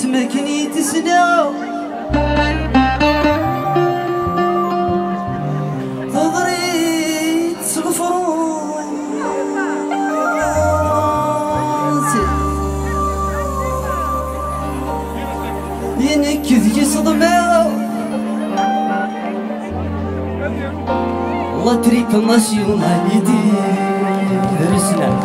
اسمك نيتسنا تضري تصغفرون ينكذ يصدمه الله تريك ناسيونال يدير رسنا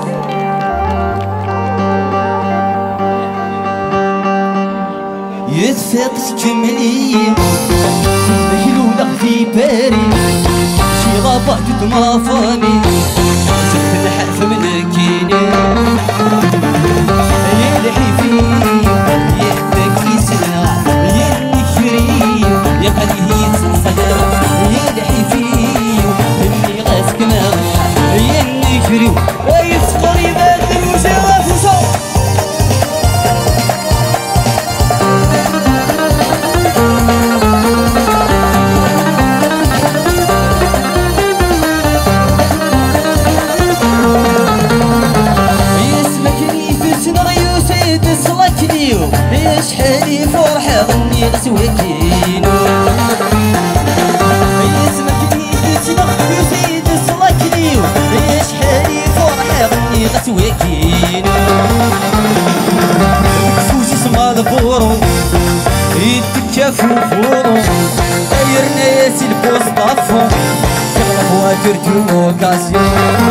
يدفق تكملي مهلولة في باري شي غابة تدمى فامي سخف الحرف من كيني يلحي فيه يحبك يسرع ينكري يخليه يتصدر يلحي فيه اللي غاسك ما ينكري ويسقر يبادر وشغف وصوت شحالي فرحة ظني غسوكينو اسمك نيتسنا يزيد صلاكينو شحالي فرحة ظني غسوكينو كفوسي سما ضفورو يتكافو فورو غيرنا ياسي البوس طافو شغل فواتر تو اوكاسيون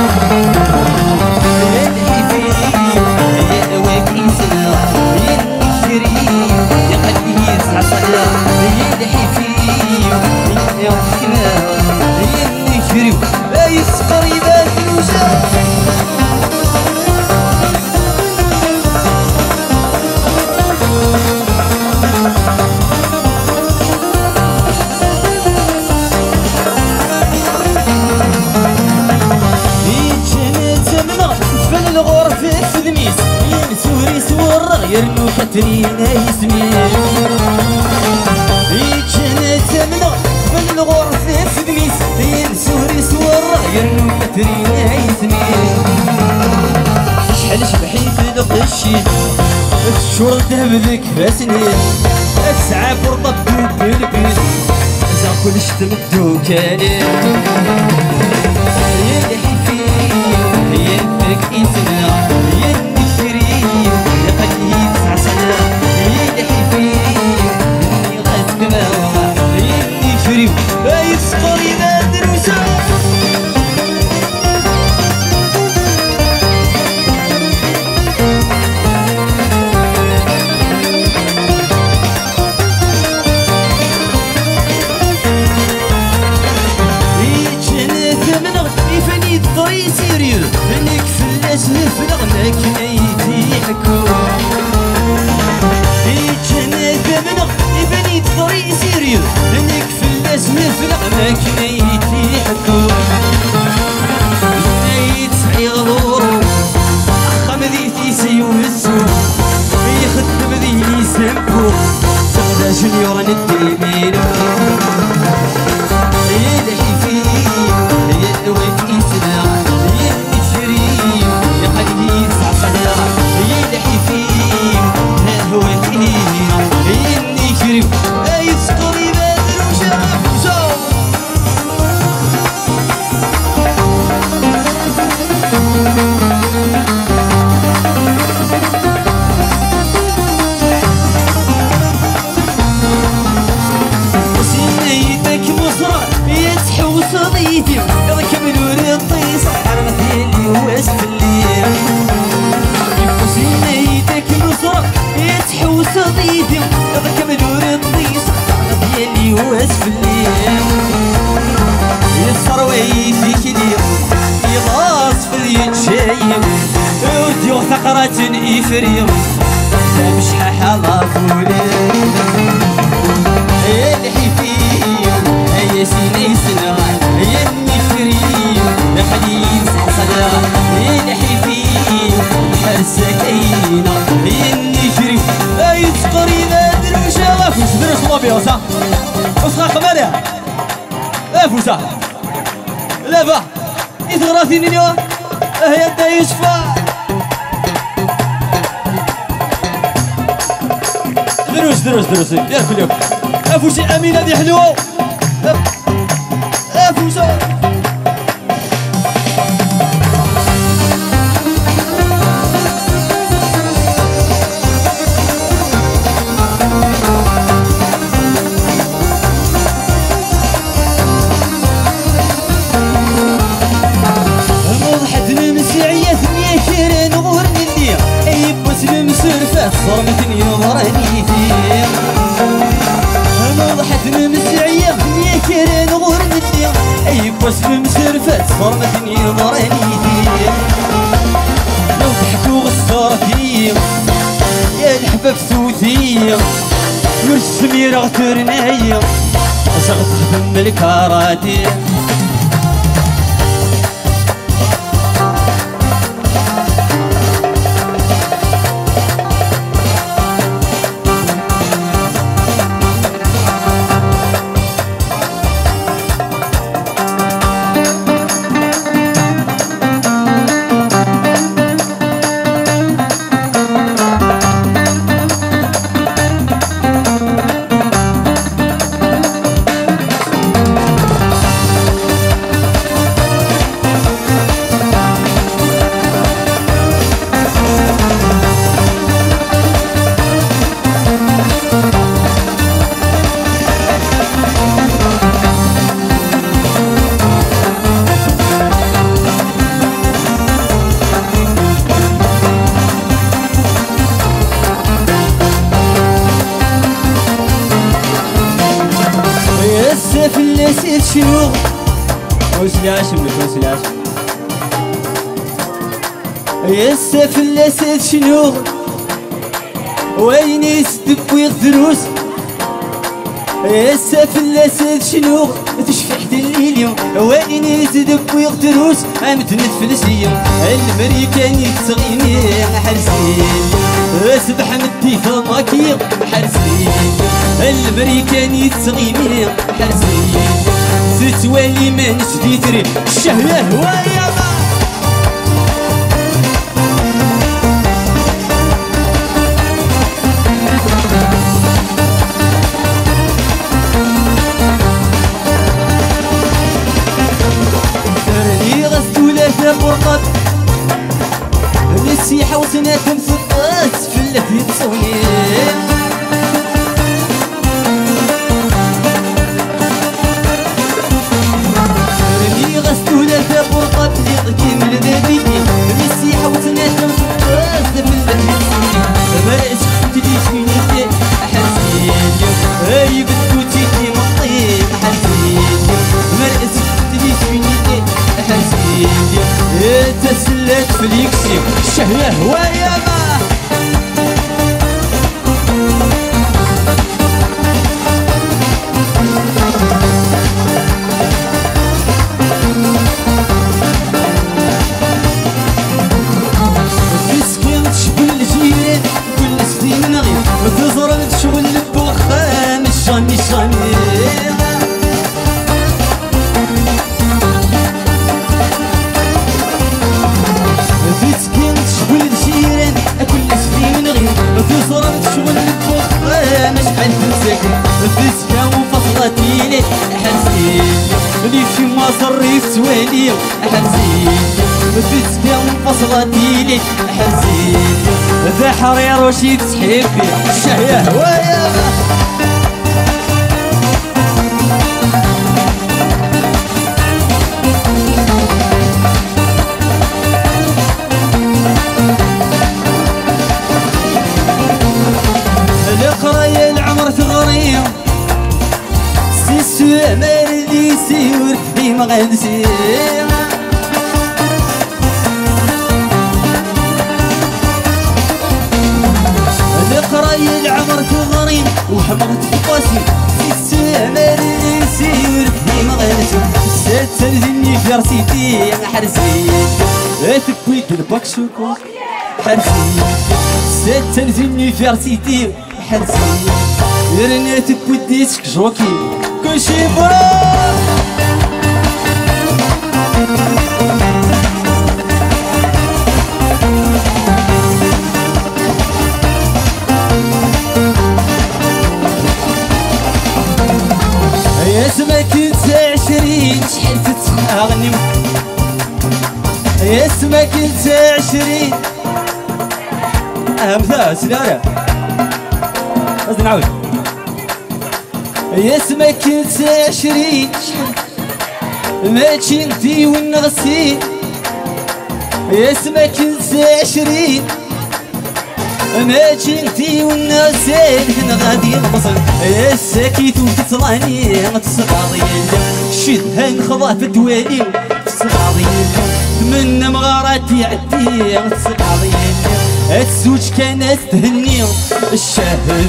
يلحي فيه يدوك يسنا يخليه يسعى صلاة يلحي فيه يوحكنا ينكريو يسقر يبادر وجاه يرنو كاترينا يسمين يجينا تمنا من الغرفة في دميس ينسوري سورة يرنو كاترينا يسمين شحال شبحي في القشي الشور دهب ذك فاسنين الساعة فرطة بدوب بالبيت زا كل شتمدو كالين يلحي فيه ينفك إنسنا يسقر يبادر وشاف يجينا ثمنغ يفني الضري سيريو فنك فلاس نفلغ لكن ايدي حكو يجينا ثمنغ يفني الضري سيريو فنك فلاس نفلغ لكن ايدي حكو يتسعي غضورو اخا مذيتي سيوزو يخدم ذي سمبو تغدا جونيور ندي يلحي فيه يدوك يسنا ينشري يخليه يسعى صدر يلحي فيه هدوك ينشري يسقر يبادر وشاف صديتي يضك بنور الطيس حرمت اللي واسف الليل يفوسينيتك نصر يتحو صديتي يضك بنور الطيس حرمت اللي واسف الليل يصروي فيك دير يلاص في اليتشايب وديو ثقرة يفريم تمشح حلا فولي يلحي فيه يا سيني سنة ينكري يخليه صدى يلحي فيه حرسكينة ينكري يسقر يبادر وشغف وشدرش طبيعة صح وصغا قمالها لا فوسا لا فا يتغراثيني اليوم هيا دا يشفى دروس ياك اليوم افوشي امينه دي حلوه افوشا صرمتني نظرني فيه انا ضحت ممسعيه يا كيران غورني فيه اي بوس بمسرفات صرمتني نظرني فيه لو ضحكوا غصرتي يا الحباب سوتي والسميره غترنايا زغت خدم الكاراتي فلسيت شنو وسلاش منك وسلاش يسا فلسيت شنو وين يستب ويغدروس يسا فلسيت شنو تشفي حتى الليل وين يتدب ويغدروس عمت نتفلسي الامريكاني تصغيني حرسين اسبح مدي فماكي حرسين الامريكاني تصغيني حرسين ستوالي ما نشدي تري الشهية هوايا ترني غزت ولا فرقات نسيحة وسنة تنفضات في اللي تصوني تسلت في اليكسي الشهية هوايا ما مسكين تشبه الجيران كل سنين نغيب وتزرع تشغل الدخان الشاني فسكة وفصلتيني حرسين اللي في مصر يفتوالي حرسين فسكة وفصلتيني حرسين ذا حرير وشي تسحبي الشهية هوايا القراية العمر تغريم السمر اللي يسير في مغنسي القراية العمر تغريم وحمرت فقاسي السمر اللي يسير في مغنسي ستلزمني في رصيدي حرسي تبوي قلبك شكوك حرسي ستلزمني في رصيدي حرسي رنيتك وديتك جوكي كلشي برا أغني اسمك انت 20 مثال سلالة لازم نعاود اسمك انت 20 ماشي انتي ونغسي اسمك انت 20 ماشي انتي ونغسي حنا غادي نوصل الساكيت وتطلعني تسقاضي شد هنخضع في الدوالي تسقاضي من مغاراتي عدي تسقاضي الزوج كانت تهني الشهد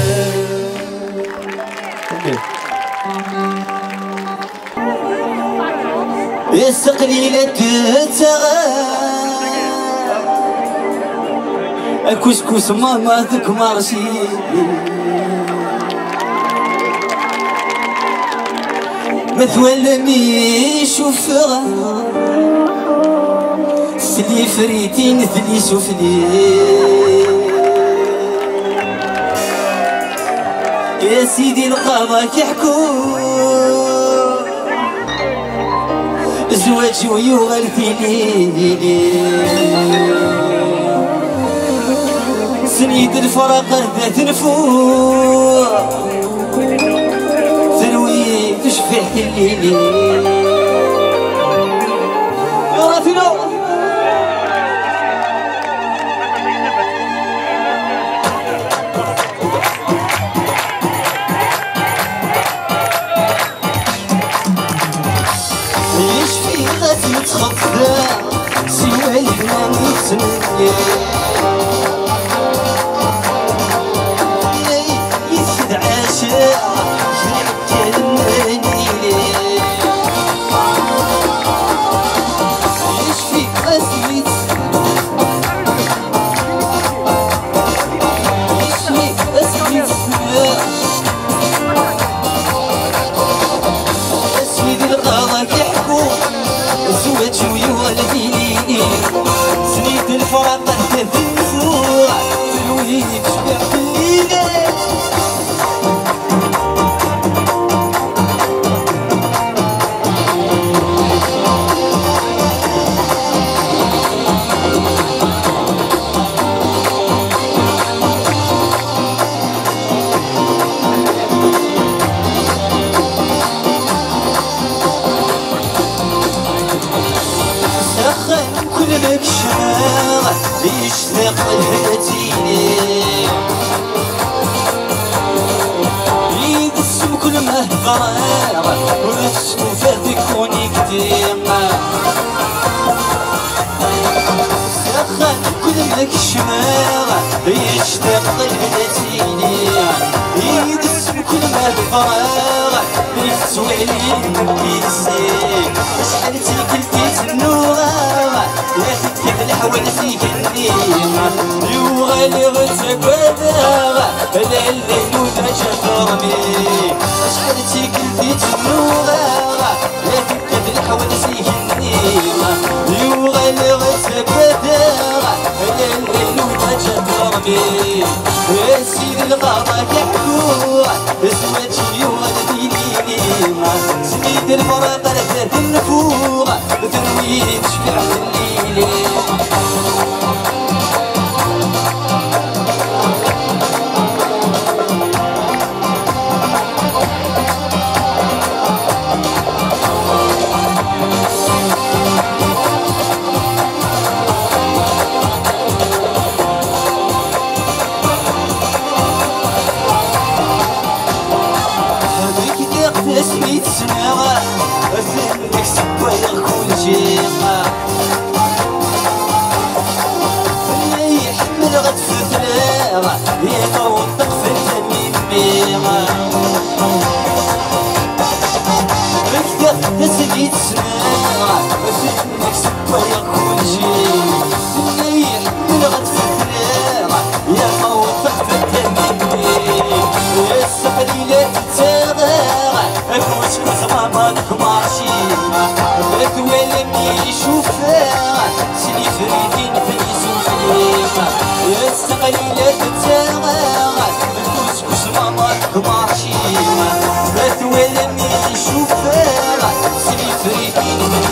السقليلة تتغى الكسكس ماما ذك مارشي مثول مي شوفها سلي فريتين ثلي سفلي يا سيدي القضا كيحكوا زواج ويوغل في ليلي سنيد الفرق ذات نفوق ثروي تشفع الليلي يا رافينو يشفي غادي يتخفى سوى الحنان يتسمى سنيد الفرق تنفوع تلوي تشبع في الليلة لك شماغ يشتاق الهاتيني يدسم كل ما هضراغ ونفسكو فاتك كونيكتي سخن كل لك شماغ يشتاق الهاتيني يدسم كل ما هضراغ يفتوي عليه يدسي شحال تيكلتي النوغا لا تكتب الحوالسي كالنيمة يوغالي غتكواداغ لا الليل ودرجة فرمي شحال تيكلتي تنوغاغ لا تكتب الحوالسي كالنيمة يوغالي غتكواداغ لا الليل ودرجة فرمي يا سيدي الغابة كحكوع زواج يوغالي نيمة سنيد الفراق ذات النفوغ ثروي تشفع في الليل اسمي تسمع أثنك سبايا كل جيمة اللي يحمل غد في ثلاغة يتوطق في التميمة بكتر اسمي تسمع أثنك سبايا كل جيمة اللي يحمل غد في ثلاغة يتوطق في التميمة السقليلة تتغير الكسكس ماما لك مارشيما مثول مي يشوفها سلي فريدين في سوفليما السقليلة تتغير الكسكس ماما لك مارشيما مثول مي يشوفها سلي فريدين في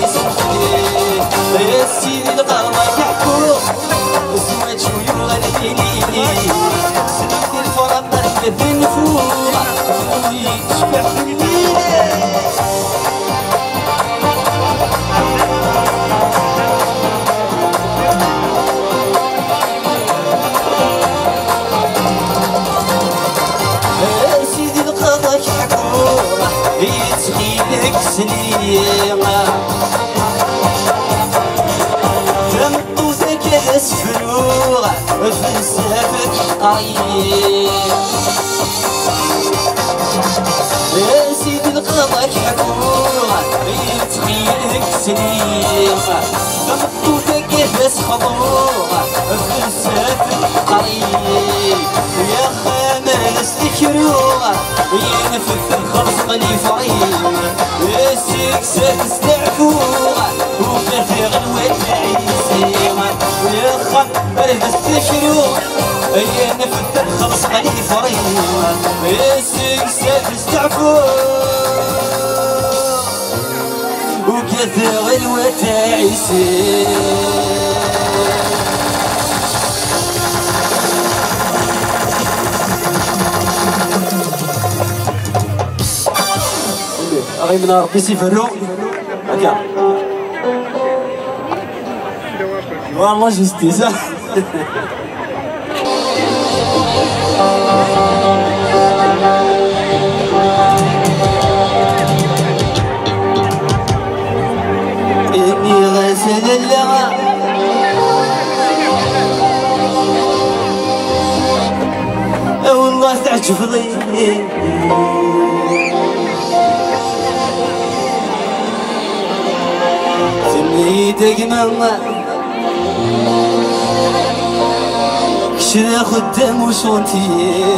السافر قريب يا سيدي القضاء حكومة يتخيلك سنين خطوتك كيفاش خضوعة في السافر قريب يا خامر نستكروها يا نفذ خلصني فريب يا سكسات استعفوها وكثير غنوات عيسيها يا خامر نستكروها يا نفذ خلصني فريب يا سكسات استعفوها وكثير غنوات عيسيها أغي من ربي سيفرو هكا والله جوستيس إني غسل اللغة والله تعجب لي سميتك ماما كشنا خدام وشونتي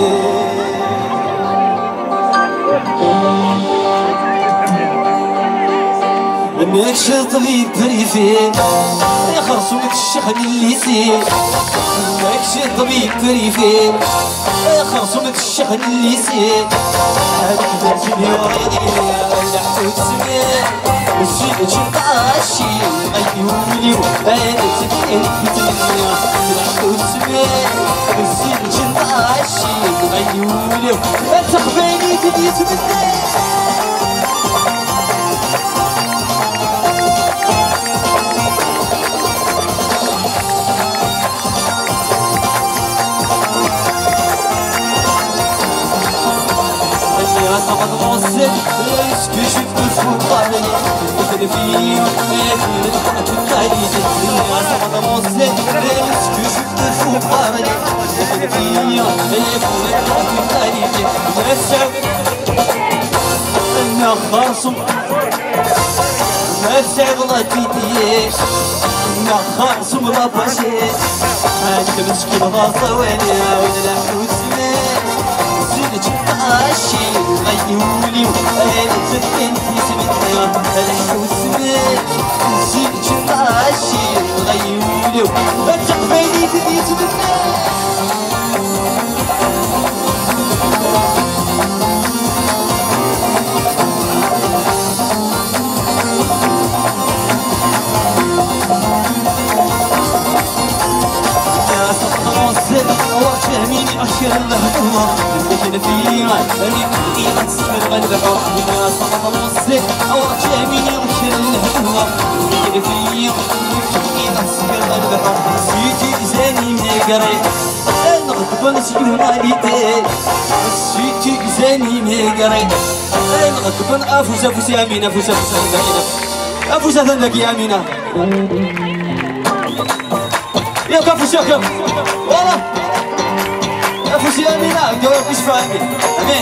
ماكش طبيب بريفين يا خرصومك الشحن اللي سين ماكش طبيب بريفين يا خرصومك الشحن اللي سين هذاك بازني وريني ولا حوت سمين الزيت شطاشي غيولي انا تكين في تمنيا الحوت سمين الزيت شطاشي غيولي تقبلني تبي تمنيا سقط موسك ليش كشفت فوق علي مثل فيه مثل الحكاية الدنيا سقط موسك ليش كشفت فوق علي مثل فيه مثل الحكاية نفسك انا خاصم نفسك الله تيتيش انا خاصم لا باشيش انت مسكين غاصة وينيا ولا حوت سمين زيد جباشي غيولي وانا تبين في سمنيا الحوت سمين زيد جباشي غيولي وتقبلي في سمنيا وجهميني أشير اللهجوة لكن فيها أني قيمة تسمر البحر بما سقط الوصل وجهميني أشير اللهجوة لكن فيها قيمة تسمر البحر سيتي زاني ميقري نغضب نسيو ماليتي سيتي زاني ميقري نغضب أفوز يا أمينة أفوز ذنك يا أمينة يا كفوس يا كف والله كفوس يا أمينة انت وياكوش فاهمين امين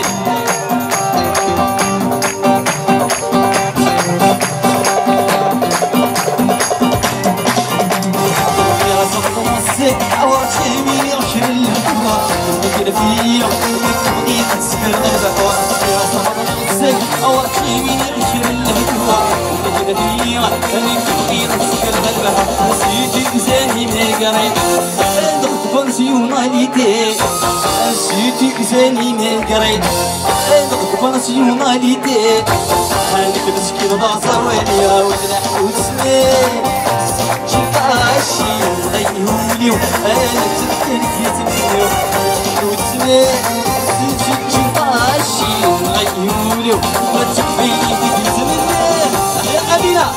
يا صدق مصيك عورت يميني غشر الهوى وكذا فيا وكذا تسكر البحوة يا صدق مصيك عورت يميني غشر الهوى وكذا فيا وكذا تسكر البحوة سيدي زاني ميقري نغضب نسيو ماليتي سيدي زاني ميقري نغضب نسيو ماليتي هانيك مسكين ضاصة وينيا ولا حوت سمين جباشي غيولي وانا تبكي في تمنيا حوت سمين جباشي غيولي وتقبيلي في تمنيا يا أمينة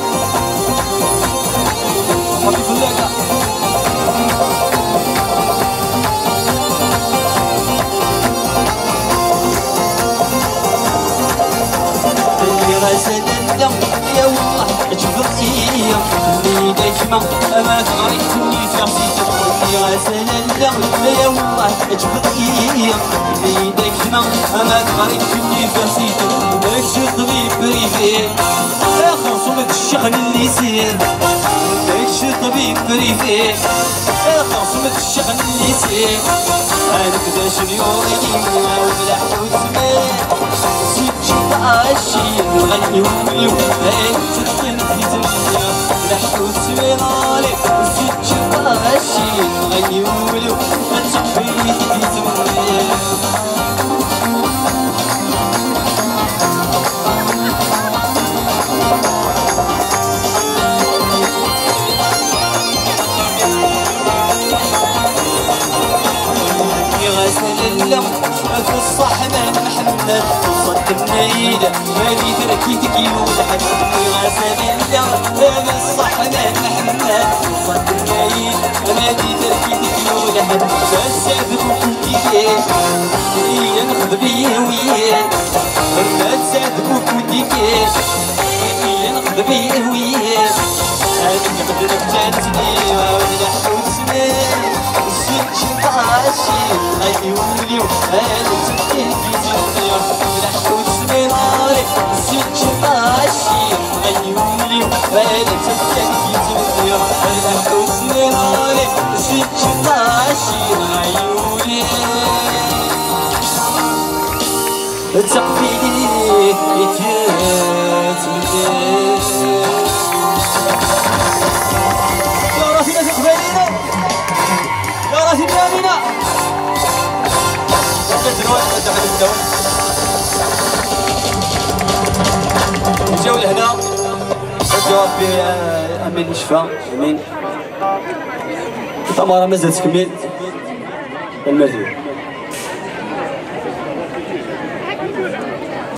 حبيب الله غسل الدم يا والله تفضلي اللي دايما ما تغريتني في راسيتي يا سلام يا والله تفضلي اللي دايما ما تغريتني في راسيتي ماشي طبيب بريفي خرصومة الشغل اللي يصير ماشي طبيب بريفي خرصومة الشغل اللي يصير انا كدا شنيوري وبلا حوت سماء عاشي نغني ونوليو هاي تسكن في زمنيا لحوت سميرالي زيد عاشي نغني ونوليو غتخفي في زمنيا في الصحن محمد وصد النيلة مالي تركيتك يولحد غسل اللغم في الصحن محمد وصد النيلة مالي تركيتك يولحد فالسعد بوكوتي كيف هي نخذ بيه وياه فالسعد بوكوتي كيف هي نخذ بيه وياه هذيك بدلك جاتني ونحوت سنين عاشي غيوليو هذا تسكين في زمنيا لحوت سميرالي زيد عاشي غيوليو هذا تسكين في زمنيا لحوت سميرالي زيد عاشي غيوليو تقبيلي يتيات مدير يا راسي ناس قبالينا يا راسي بيامينا نجاو لهنا الجواب بأمين الشفا أمين التمارة مازال تكمل المزيد